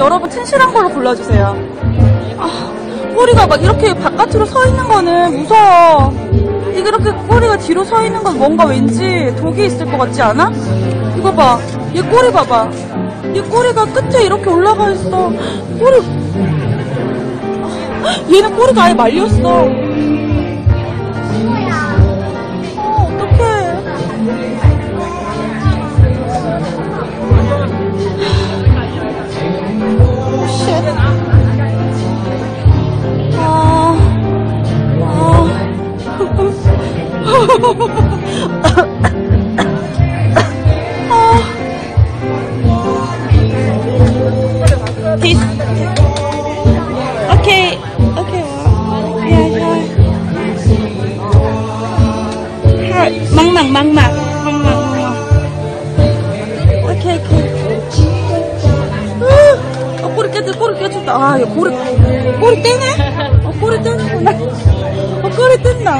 여러분 튼실한 걸로 골라주세요. 꼬리가 막 이렇게 바깥으로 서 있는 거는 무서워. 이게 이렇게 꼬리가 뒤로 서 있는 건 뭔가 왠지 독이 있을 것 같지 않아? 이거 봐. 얘 꼬리 봐봐. 얘 꼬리가 끝에 이렇게 올라가 있어. 꼬리. 얘는 꼬리가 아예 말렸어. 어떡해. Peace. Okay. Okay. Yeah. Mang. Okay. 꼬리 깨졌다. 얘 꼬리 떼네? 꼬리 떼는구나. 꼬리 뗀다.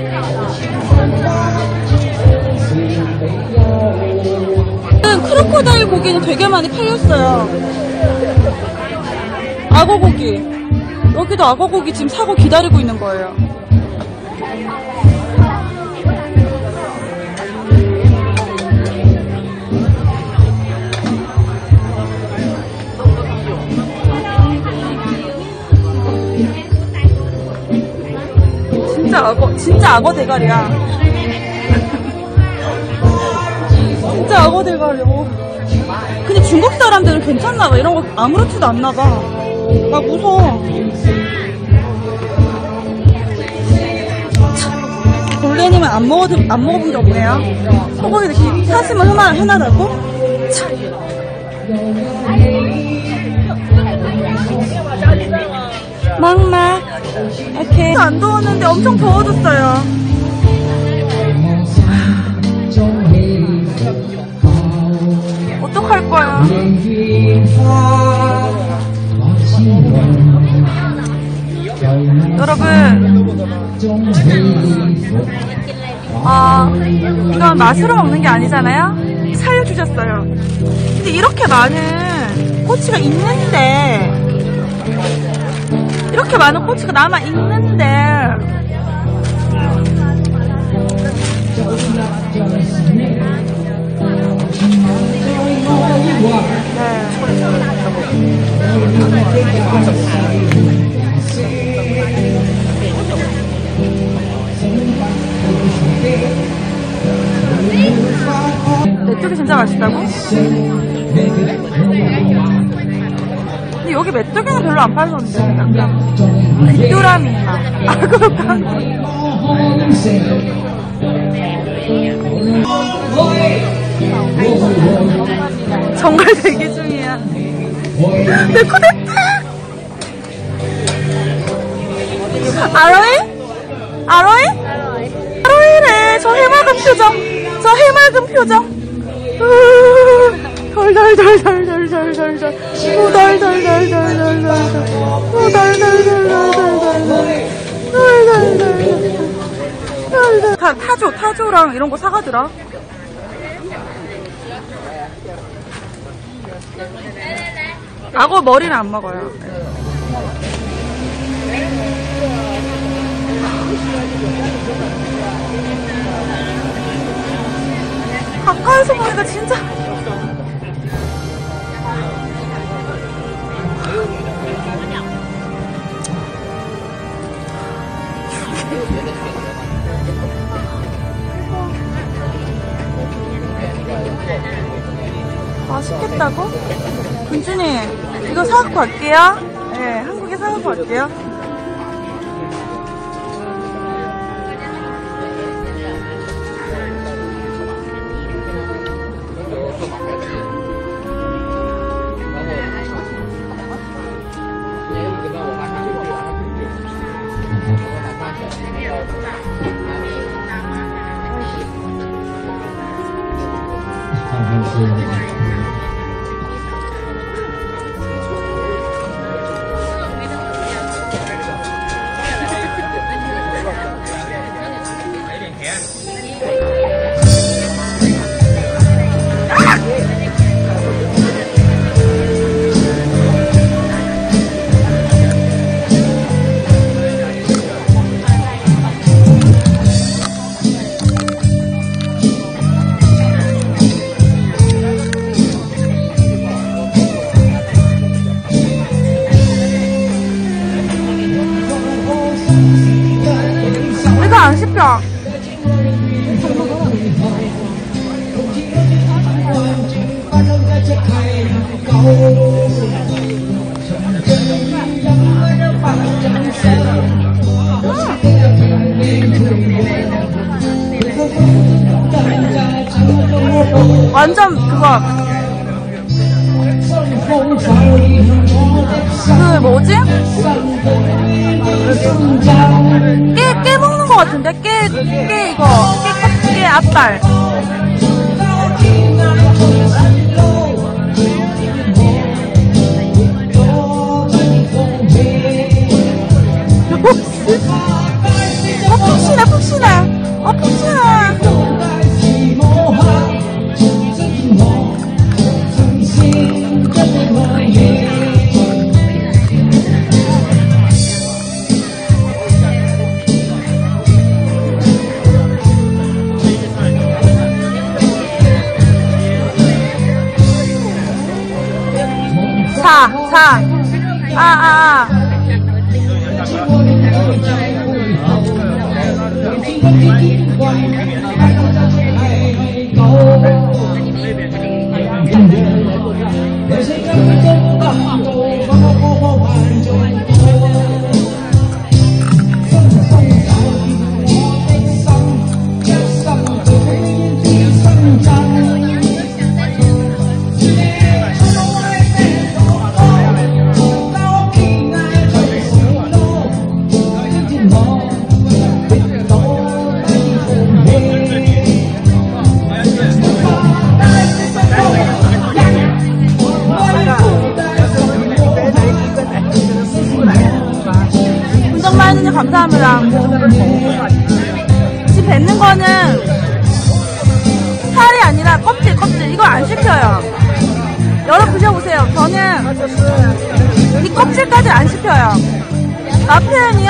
크로코다일 고기는 되게 많이 팔렸어요. 악어 고기. 여기도 악어 고기 지금 사고 기다리고 있는 거예요. 진짜 악어 대가리야. 진짜 악어 대가리. 근데 중국 사람들은 괜찮나봐. 이런 거 아무렇지도 않나봐. 나 무서워. 본래님은 안 먹어본 게 없네요. 소고기도 사시면 흔하다고? 막막. 오케이. 안 더웠는데 엄청 더워졌어요. 어떡할 거야. 여러분, 이건 맛으로 먹는 게 아니잖아요. 살려주셨어요. 근데 이렇게 많은 꼬치가 있는데, 이렇게 많은 꼬치가 남아 있는데, 메뚜기 진짜 맛있다고? 근데 여기 메뚜기는 별로 안 팔던데. 약간 귀뚜라미 맛. 그렇다. 정말 대기 중이야. 내 코데트! 아로이래. 저 해맑은 표정. 타조랑 이런 거 사가더라. 악어 머리는 안 먹어요. 가까이서 보니까 진짜 맛있겠다고? 군준이 이거 사갖고 갈게요. 네, 한국에 사갖고 갈게요. 완전 그거 그 뭐지? 깨 먹는 거 같은데? 깨 이거 깨 앞발 푹신해 감사합니다. 지금 뱉는 거는 살이 아니라 껍질 이거 안 씹혀요. 여러분 드셔보세요. 저는 이 껍질까지 안 씹혀요. 나 표현이요?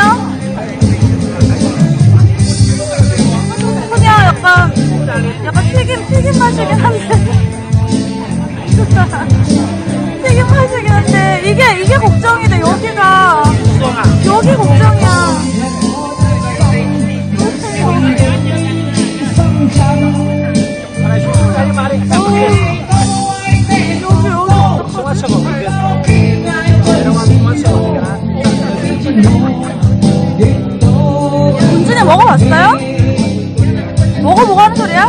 그냥 약간 튀김 맛이긴 한데 튀김 맛이긴 한데 이게 걱정이 돼. 여기 걱정이야. 은준이 먹어봤어요? 먹어보고 하는 소리야?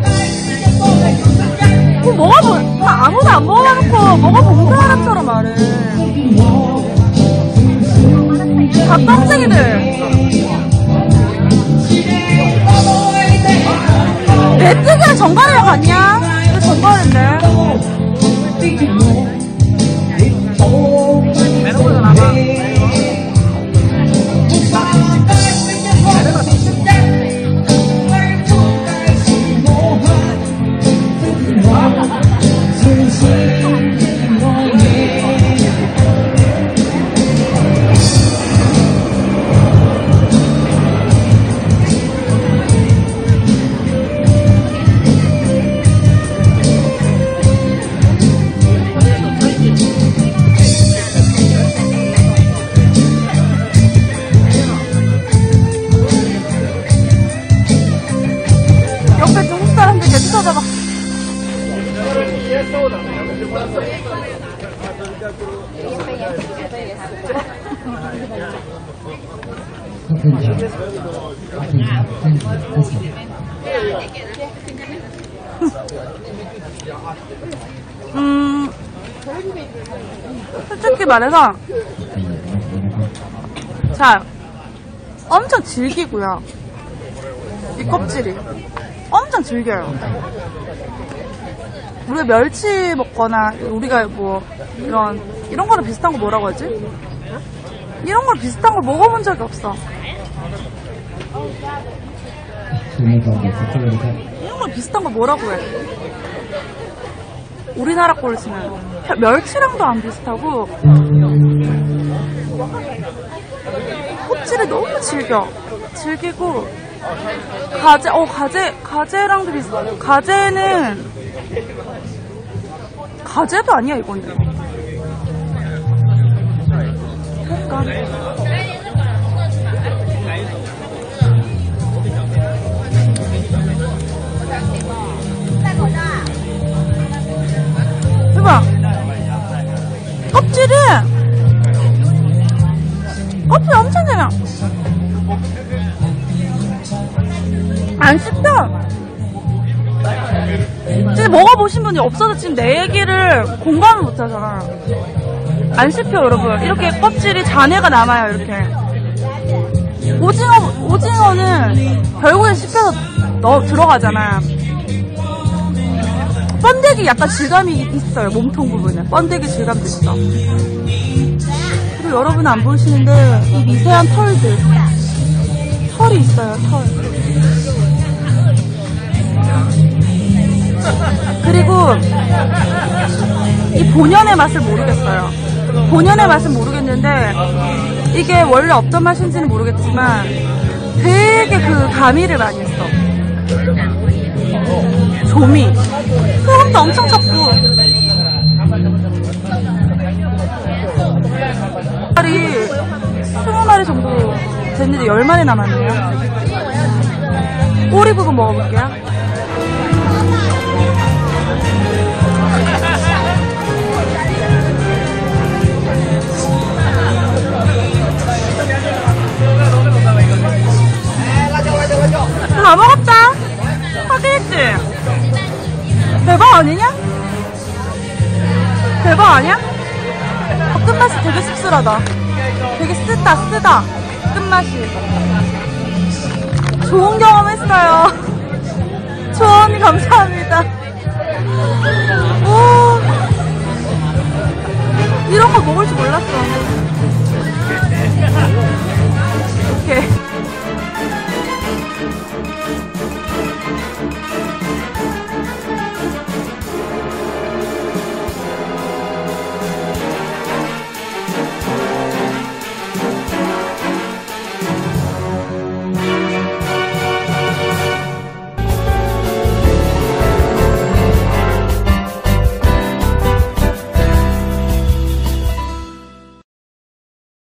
아무도 안 먹어봐놓고 먹어본 사람처럼 말해. 다 깜짝이들. 내 뜨기는 정갈이랑 같냐? 이거 정갈인데. 옆에 중국 사람들 계속 쳐다봐. 솔직히 말해서 자, 엄청 질기고요. 이 껍질이 엄청 질겨요. 우리가 멸치 먹거나 우리가 뭐 이런 거랑 비슷한 거 뭐라고 하지? 이런 걸 비슷한 걸 먹어본 적이 없어. 이런 걸 비슷한 거 뭐라고 해? 우리나라 걸로 치면 멸치랑도 안 비슷하고 껍질이 너무 질기고 가재랑도 비슷해. 가재도 아니야 이거는. 약간 해봐. 껍질 엄청 작아. 안 씹혀. 근데 먹어보신 분이 없어서 지금 내 얘기를 공감을 못하잖아. 안 씹혀, 여러분. 이렇게 껍질이 잔해가 남아요, 이렇게. 오징어는 결국엔 씹혀서 들어가잖아. 번데기 약간 질감이 있어요, 몸통 부분에. 번데기 질감도 있어. 그리고 여러분 안 보이시는데, 이 미세한 털들. 털이 있어요, 털. 그리고 이 본연의 맛을 모르겠어요. 본연의 맛은 모르겠는데 이게 원래 어떤 맛인지는 모르겠지만 되게 그 가미를 많이 했어. 조미, 소금도 엄청 쳤고. 알이 20마리 정도 됐는데 10마리 남았네요. 꼬리 부분 먹어볼게요. 다 먹었다. 확인했지? 대박 아니냐? 대박 아니야? 끝맛이 되게 씁쓸하다. 되게 쓰다. 끝맛이. 좋은 경험 했어요.